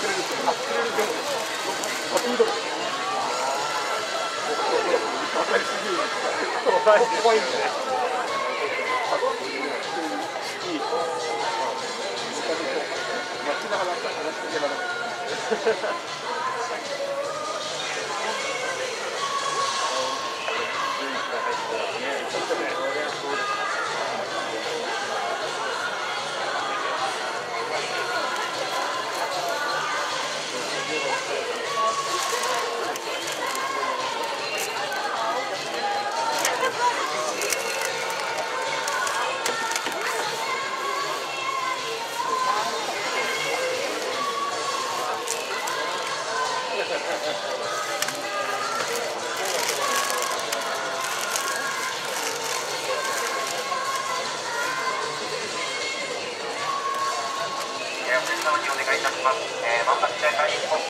怖いんだね。街中なんか話しかけられない。 お願いいたします。万博大会